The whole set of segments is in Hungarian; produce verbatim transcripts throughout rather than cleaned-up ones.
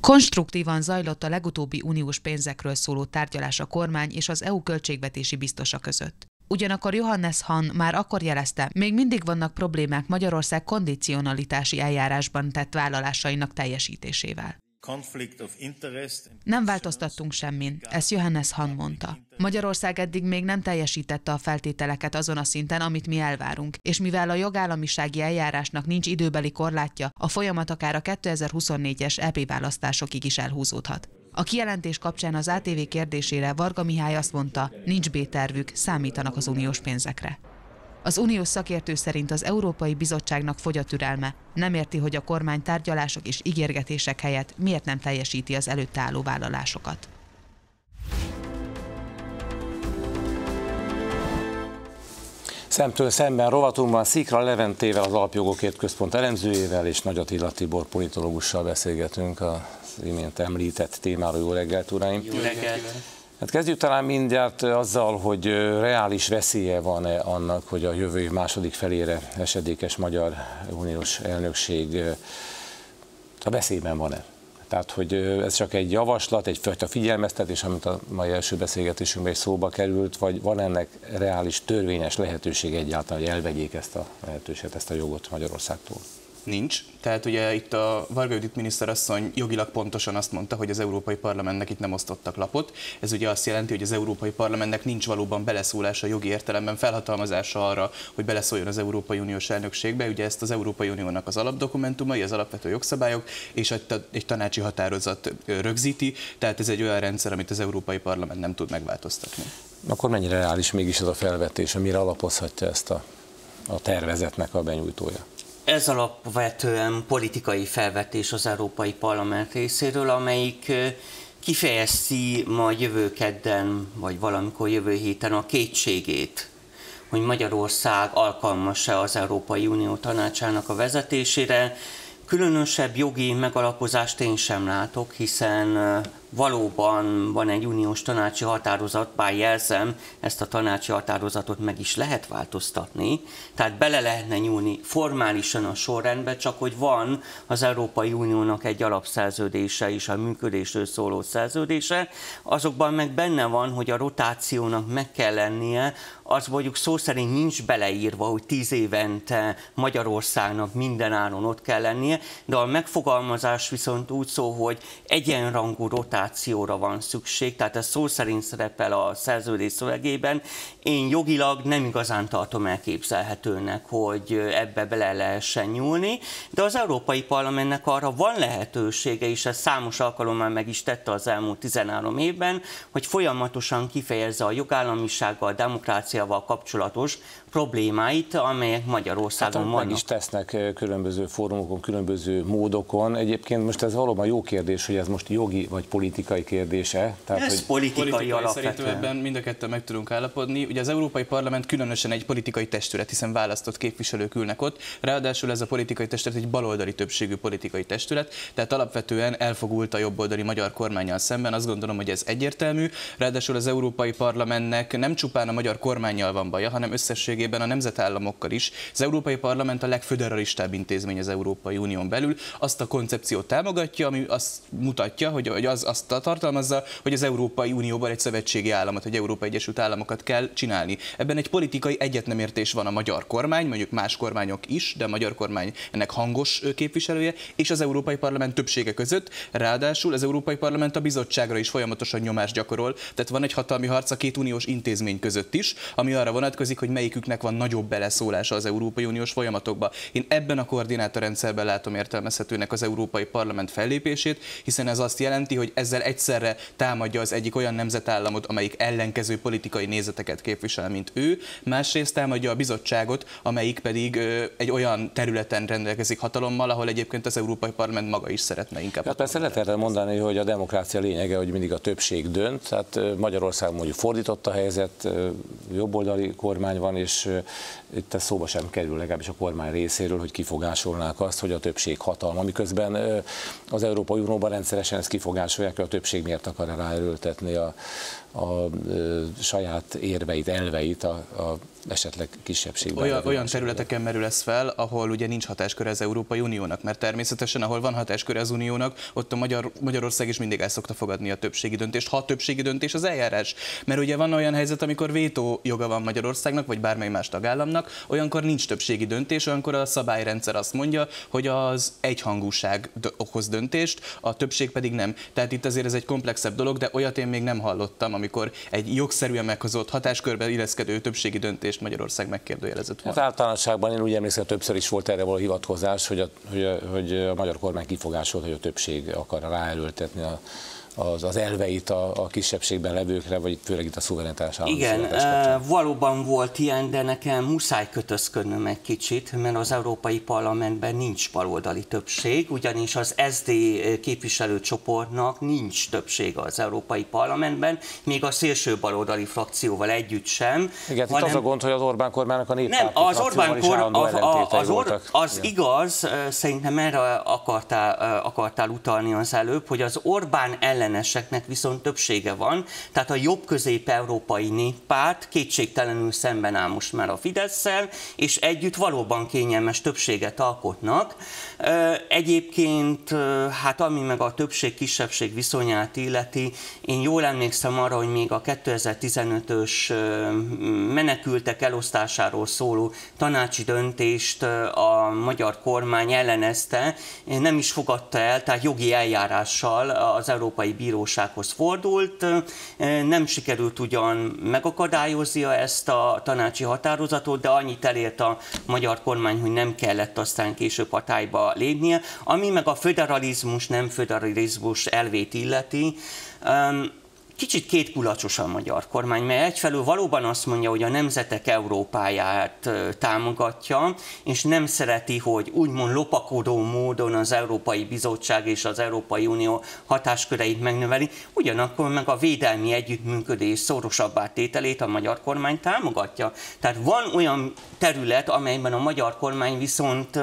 Konstruktívan zajlott a legutóbbi uniós pénzekről szóló tárgyalás a kormány és az é u költségvetési biztosa között. Ugyanakkor Johannes Hahn már akkor jelezte, még mindig vannak problémák Magyarország kondicionalitási eljárásban tett vállalásainak teljesítésével. Nem változtattunk semmin, ezt Johannes Hahn mondta. Magyarország eddig még nem teljesítette a feltételeket azon a szinten, amit mi elvárunk, és mivel a jogállamisági eljárásnak nincs időbeli korlátja, a folyamat akár a kétezer-huszonnégyes é pé választásokig is elhúzódhat. A kijelentés kapcsán az á té vé kérdésére Varga Mihály azt mondta, nincs bé-tervük, számítanak az uniós pénzekre. Az uniós szakértő szerint az Európai Bizottságnak fogy a türelme, nem érti, hogy a kormány tárgyalások és ígérgetések helyett miért nem teljesíti az előtte álló vállalásokat. Szemtől szemben rovatunkban Szikra Leventével, az Alapjogokért Központ elemzőjével és Nagy Attila Tibor politológussal beszélgetünk az imént említett témáról. Jó reggelt, uraim! Jó reggelt! Hát kezdjük talán mindjárt azzal, hogy reális veszélye van-e annak, hogy a jövő év második felére esedékes magyar uniós elnökség a veszélyben van-e? Tehát, hogy ez csak egy javaslat, egyfajta figyelmeztetés, amit a mai első beszélgetésünkben is szóba került, vagy van ennek reális törvényes lehetőség egyáltalán, hogy elvegyék ezt a lehetőséget, ezt a jogot Magyarországtól? Nincs. Tehát ugye itt a Varga Judit miniszterasszony jogilag pontosan azt mondta, hogy az Európai Parlamentnek itt nem osztottak lapot. Ez ugye azt jelenti, hogy az Európai Parlamentnek nincs valóban beleszólása jogi értelemben, felhatalmazása arra, hogy beleszóljon az Európai Uniós elnökségbe. Ugye ezt az Európai Uniónak az alapdokumentumai, az alapvető jogszabályok és egy tanácsi határozat rögzíti, tehát ez egy olyan rendszer, amit az Európai Parlament nem tud megváltoztatni. Akkor mennyire reális mégis ez a felvetés, mire alapozhatja ezt a, a tervezetnek a benyújtója? Ez alapvetően politikai felvetés az Európai Parlament részéről, amelyik kifejezi majd jövő kedden, vagy valamikor jövő héten a kétségét, hogy Magyarország alkalmas-e az Európai Unió tanácsának a vezetésére. Különösebb jogi megalapozást én sem látok, hiszen valóban van egy uniós tanácsi határozat, bár jelzem, ezt a tanácsi határozatot meg is lehet változtatni, tehát bele lehetne nyúlni formálisan a sorrendbe, csak hogy van az Európai Uniónak egy alapszerződése és a működésről szóló szerződése, azokban meg benne van, hogy a rotációnak meg kell lennie, az mondjuk szó szerint nincs beleírva, hogy tíz évente Magyarországnak minden áron ott kell lennie, de a megfogalmazás viszont úgy szól, hogy egyenrangú rotációra van szükség, tehát ez szó szerint szerepel a szerződés szövegében. Én jogilag nem igazán tartom elképzelhetőnek, hogy ebbe bele lehessen nyúlni, de az Európai Parlamentnek arra van lehetősége, és ez számos alkalommal meg is tette az elmúlt tizenhárom évben, hogy folyamatosan kifejezze a jogállamisággal, a demokráciával kapcsolatos problémáit, amelyek Magyarországon hát, vannak. Meg is tesznek különböző fórumokon, különböző módokon. Egyébként most ez valóban jó kérdés, hogy ez most jogi vagy politikai kérdése. Tehát, ez hogy politikai, politikai alapvetően. Szerintem ebben mind a ketten meg tudunk állapodni. Ugye az Európai Parlament különösen egy politikai testület, hiszen választott képviselők ülnek ott. Ráadásul ez a politikai testület egy baloldali többségű politikai testület, tehát alapvetően elfogult a jobboldali magyar kormánnyal szemben. Azt gondolom, hogy ez egyértelmű. Ráadásul az Európai Parlamentnek nem csupán a magyar kormánnyal van baja, hanem összességében a nemzetállamokkal is. Az Európai Parlament a legföderalistább intézmény az Európai Unión belül. Azt a koncepciót támogatja, ami azt mutatja, hogy, hogy az azt tartalmazza, hogy az Európai Unióban egy szövetségi államot, egy Európai Egyesült Államokat kell csinálni. Ebben egy politikai egyetnemértés van a magyar kormány, mondjuk más kormányok is, de a magyar kormány ennek hangos képviselője, és az Európai Parlament többsége között. Ráadásul az Európai Parlament a bizottságra is folyamatosan nyomást gyakorol, tehát van egy hatalmi harc a két uniós intézmény között is, ami arra vonatkozik, hogy melyiküknek van nagyobb beleszólása az Európai Uniós folyamatokba. Én ebben a koordinátorrendszerben látom értelmezhetőnek az Európai Parlament fellépését, hiszen ez azt jelenti, hogy ezzel egyszerre támadja az egyik olyan nemzetállamot, amelyik ellenkező politikai nézeteket képvisel, mint ő, másrészt támadja a bizottságot, amelyik pedig ö, egy olyan területen rendelkezik hatalommal, ahol egyébként az Európai Parlament maga is szeretne inkább. Hát persze lehet erre mondani, hogy a demokrácia lényege, hogy mindig a többség dönt, tehát Magyarországon mondjuk fordított a helyzet, jobboldali kormány van, és itt ez szóba sem kerül, legalábbis a kormány részéről, hogy kifogásolnák azt, hogy a többség hatalma, miközben az Európai Unióban rendszeresen ezt kifogásolják, hogy a többség miért akar ráerőltetni a, a, a saját érveit, elveit a, a esetleg kisebbségben. Olyan, olyan területeken merül ez fel, ahol ugye nincs hatásköre az Európai Uniónak, mert természetesen, ahol van hatásköre az Uniónak, ott a Magyar, Magyarország is mindig el szokta fogadni a többségi döntést, ha a többségi döntés az eljárás. Mert ugye van olyan helyzet, amikor vétó joga van Magyarországnak, vagy bármely más tagállamnak, olyankor nincs többségi döntés, olyankor a szabályrendszer azt mondja, hogy az egyhangúság okoz döntést, a többség pedig nem. Tehát itt azért ez egy komplexebb dolog, de olyat én még nem hallottam, amikor egy jogszerűen meghozott hatáskörbe illeszkedő többségi döntést Magyarország megkérdőjelezett volna. Hát általánosságban én úgy emlékszem, többször is volt erre való hivatkozás, hogy a, hogy a, hogy a magyar kormány kifogásolt, hogy a többség akar ráerőltetni a Az, az elveit a, a kisebbségben levőkre, vagy főleg itt a szuverenitás államosítás kapcsán. Igen, valóban volt ilyen, de nekem muszáj kötözködnöm egy kicsit, mert az Európai Parlamentben nincs baloldali többség, ugyanis az es zé dé képviselőcsoportnak nincs többsége az Európai Parlamentben, még a szélső baloldali frakcióval együtt sem. Igen, hanem... itt az a gond, hogy az Orbán kormánynak a néppárti nem, az Orbán is állandó ellentétei az, voltak. Az igen. Igaz, szerintem erre akartál, akartál utalni az előbb, hogy az Orbán ellen elleneseknek viszont többsége van, tehát a jobb-közép-európai néppárt kétségtelenül szemben áll most már a Fidesszel, és együtt valóban kényelmes többséget alkotnak. Egyébként, hát ami meg a többség-kisebbség viszonyát illeti, én jól emlékszem arra, hogy még a kétezer-tizenötös menekültek elosztásáról szóló tanácsi döntést a magyar kormány ellenezte, nem is fogadta el, tehát jogi eljárással az Európai Bírósághoz fordult, nem sikerült ugyan megakadályoznia ezt a tanácsi határozatot, de annyit elért a magyar kormány, hogy nem kellett aztán később hatályba lépnie. Ami meg a föderalizmus, nem föderalizmus elvét illeti, kicsit kétkulacsos a magyar kormány, mert egyfelől valóban azt mondja, hogy a nemzetek Európáját támogatja, és nem szereti, hogy úgymond lopakodó módon az Európai Bizottság és az Európai Unió hatásköreit megnöveli, ugyanakkor meg a védelmi együttműködés szorosabbá tételét a magyar kormány támogatja. Tehát van olyan terület, amelyben a magyar kormány viszont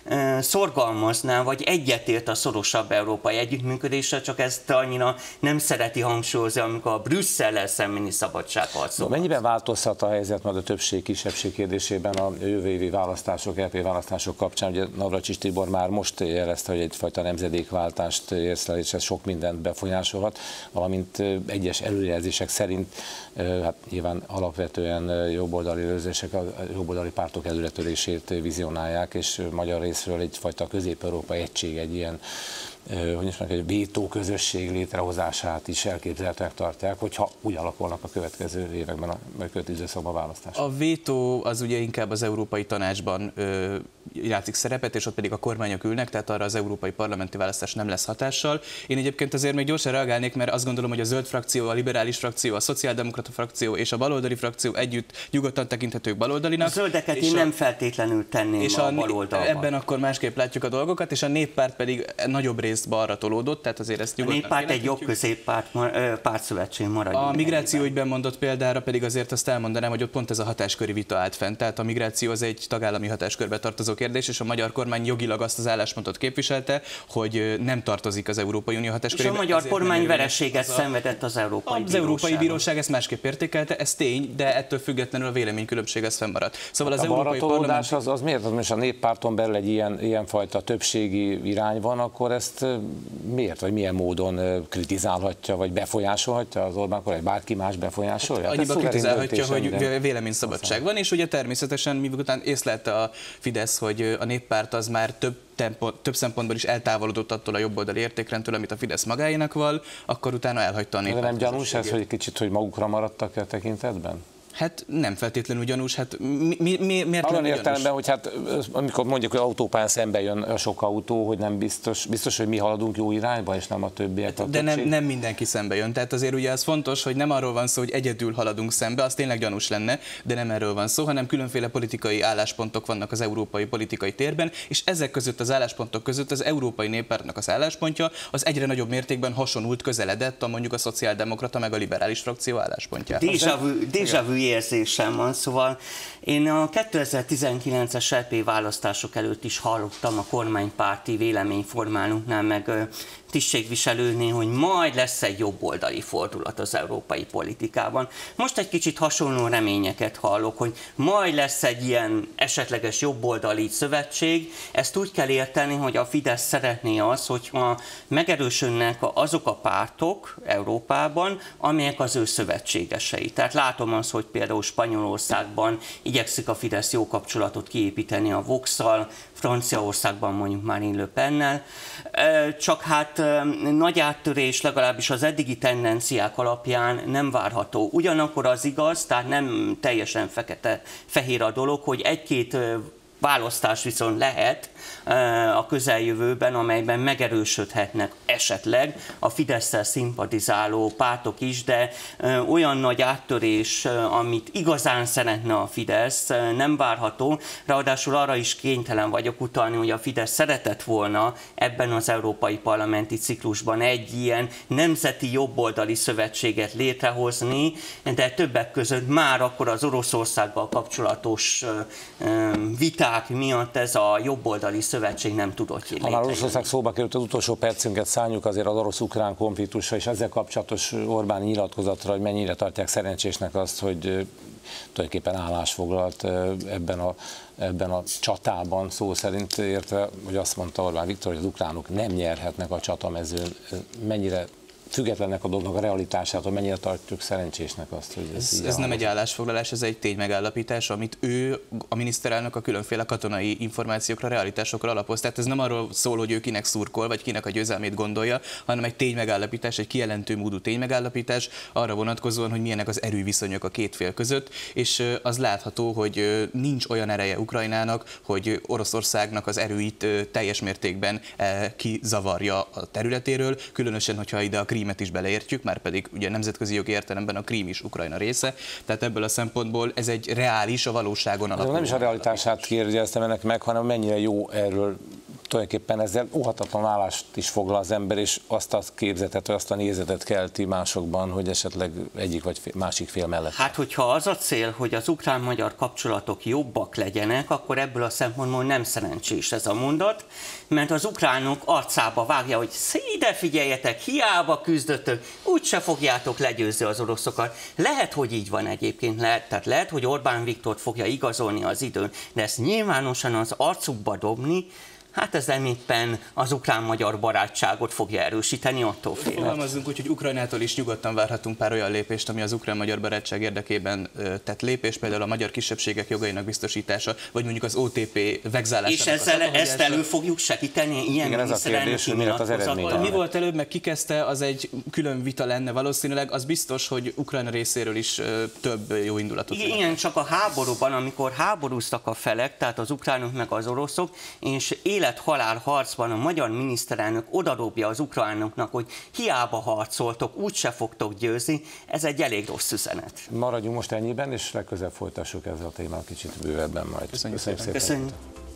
szorgalmazná, vagy egyetért a szorosabb európai együttműködésre, csak ezt annyira nem szereti hangsúlyozni, amikor a Brüsszellel szembeni szabadságharcok. Mennyiben változhat a helyzet majd a többség-kisebbség kérdésében a jövő évi választások, é pé választások kapcsán? Ugye Navracsics Tibor már most jelezte, hogy egyfajta nemzedékváltást érsz el, és ez sok mindent befolyásolhat, valamint egyes előjelzések szerint, hát nyilván alapvetően jobboldali őrzések, a jobboldali pártok előretörését vizionálják, és magyar részről egyfajta közép-európai egység, egy ilyen hogy is mondjuk, egy vétó közösség létrehozását is elképzelhetőnek tartják, hogyha úgy alakulnak a következő években, a következő időszakban a választások. A vétó az ugye inkább az Európai Tanácsban ö, játszik szerepet, és ott pedig a kormányok ülnek, tehát arra az európai parlamenti választás nem lesz hatással. Én egyébként azért még gyorsan reagálnék, mert azt gondolom, hogy a zöld frakció, a liberális frakció, a szociáldemokrata frakció és a baloldali frakció együtt nyugodtan tekinthetők baloldalinak. A zöldeket én a, nem feltétlenül tenném és a, a baloldalban. Ebben akkor másképp látjuk a dolgokat, és a néppárt pedig nagyobb részt balra tolódott, tehát azért ezt nyugodtan. A néppárt egy jobb középpárt, pártszövetség marad. A migrációügyben mondott példára pedig azért azt elmondanám, hogy ott pont ez a hatásköri vita állt fenn. Tehát a migráció az egy tagállami hatáskörbe tartozó kérdés, és a magyar kormány jogilag azt az álláspontot képviselte, hogy nem tartozik az Európai Unió hatáskörébe. És a magyar kormány vereséget szenvedett az Európai Az Európai Bíróság ezt másképp értékelte, ez tény, de ettől függetlenül a véleménykülönbség ez fennmaradt. Szóval az a Európai Parlament... az, az miért? Most a néppárton belül egy ilyen, ilyenfajta többségi irány van, akkor ezt miért, vagy milyen módon kritizálhatja, vagy befolyásolhatja az Orbán kormány, bárki más befolyásolja? Hát, annyiba kritizálhatja, hogy véleményszabadság van, és ugye természetesen miután észlelte a Fidesz, hogy a néppárt az már több Tempont, több szempontból is eltávolodott attól a jobboldali értékrendtől, amit a Fidesz magáénak val, akkor utána elhagyta a néppárt. De nem gyanús ez, hogy kicsit, hogy magukra maradtak a tekintetben? Hát nem feltétlenül ugyanúgy, hát mi, mi, mi, miért lenne értelemben, hogy hát amikor mondjuk, hogy autópályán szembe jön sok autó, hogy nem biztos, biztos, hogy mi haladunk jó irányba, és nem a többiek. A De nem, nem mindenki szembe jön, tehát azért ugye az fontos, hogy nem arról van szó, hogy egyedül haladunk szembe, az tényleg gyanús lenne, de nem erről van szó, hanem különféle politikai álláspontok vannak az európai politikai térben, és ezek között az álláspontok között az Európai Néppártnak az álláspontja az egyre nagyobb mértékben hasonlult, közeledett a mondjuk a szociáldemokrata meg a liberális frakció álláspontjához. Déjà vu érzésem van, szóval én a kétezer-tizenkilences é pé választások előtt is hallottam a kormánypárti véleményformálóknál, meg tisztségviselőnél, hogy majd lesz egy jobboldali fordulat az európai politikában. Most egy kicsit hasonló reményeket hallok, hogy majd lesz egy ilyen esetleges jobboldali szövetség. Ezt úgy kell érteni, hogy a Fidesz szeretné az, hogyha megerősödnek azok a pártok Európában, amelyek az ő szövetségesei. Tehát látom azt, hogy például Spanyolországban igyekszik a Fidesz jó kapcsolatot kiépíteni a Vox-szal, Franciaországban mondjuk Marine Le Pennel, csak hát nagy áttörés legalábbis az eddigi tendenciák alapján nem várható. Ugyanakkor az igaz, tehát nem teljesen fekete-fehér a dolog, hogy egy-két választás viszont lehet a közeljövőben, amelyben megerősödhetnek esetleg a Fidesz-szel szimpatizáló pártok is, de olyan nagy áttörés, amit igazán szeretne a Fidesz, nem várható. Ráadásul arra is kénytelen vagyok utalni, hogy a Fidesz szeretett volna ebben az európai parlamenti ciklusban egy ilyen nemzeti jobboldali szövetséget létrehozni, de többek között már akkor az Oroszországgal kapcsolatos viták miatt ez a jobboldali szövetség nem tudott létrejönni. Ha már Oroszország szóba került, az utolsó percünket szálljuk azért az orosz-ukrán konfliktusra, és ezzel kapcsolatos Orbán nyilatkozatra, hogy mennyire tartják szerencsésnek azt, hogy tulajdonképpen állásfoglalt ebben a, ebben a csatában, szó szerint értve, hogy azt mondta Orbán Viktor, hogy az ukránok nem nyerhetnek a csatamezőn. Mennyire függetlennek a dolognak a realitásától, mennyire tartjuk szerencsésnek azt, hogy ez, ez, ez nem egy állásfoglalás, ez egy ténymegállapítás, amit ő, a miniszterelnök a különféle katonai információkra, realitásokra alapoz. Tehát ez nem arról szól, hogy ő kinek szurkol, vagy kinek a győzelmét gondolja, hanem egy ténymegállapítás, egy kijelentő módú ténymegállapítás arra vonatkozóan, hogy milyenek az erőviszonyok a két fél között, és az látható, hogy nincs olyan ereje Ukrajnának, hogy Oroszországnak az erőit teljes mértékben kizavarja a területéről, különösen, hogyha ide a Krímet is beleértjük, már pedig ugye nemzetközi jogi értelemben a Krím is Ukrajna része, tehát ebből a szempontból ez egy reális, a valóságon alapuló. Nem is a realitását kérdeztem ennek meg, hanem mennyire jó erről tulajdonképpen ezzel óhatatlan állást is foglal az ember, és azt a képzetet, vagy azt a nézetet kelti másokban, hogy esetleg egyik vagy másik fél mellett. Hát, hogyha az a cél, hogy az ukrán-magyar kapcsolatok jobbak legyenek, akkor ebből a szempontból nem szerencsés ez a mondat, mert az ukránok arcába vágja, hogy ide figyeljetek, hiába küzdötök, úgyse fogjátok legyőzni az oroszokat. Lehet, hogy így van egyébként, lehet, tehát lehet, hogy Orbán Viktort fogja igazolni az időn, de ezt nyilvánosan az arcukba dobni, hát ez nem éppen az ukrán-magyar barátságot fogja erősíteni, attól félek. Fogalmazzunk úgy, hogy Ukrajnától is nyugodtan várhatunk pár olyan lépést, ami az ukrán-magyar barátság érdekében tett lépés, például a magyar kisebbségek jogainak biztosítása, vagy mondjuk az o té pé vegzálásának. És ezzel, ezt elő fogjuk segíteni ilyen Igen, ez a kérdés, hogy miért az eredmény. Mi volt előbb, meg kikezdte, az egy külön vita lenne valószínűleg, az biztos, hogy Ukrajna részéről is több jó indulatot. Igen, csak a háborúban, amikor háborúztak a felek, tehát az ukránok meg az oroszok, és élet-halál harcban a magyar miniszterelnök odadobja az ukránoknak, hogy hiába harcoltok, úgyse fogtok győzni, ez egy elég rossz üzenet. Maradjunk most ennyiben, és legközelebb folytassuk ezzel a témát kicsit bővebben majd. Köszönjük, Köszönjük szépen. szépen. Köszönjük.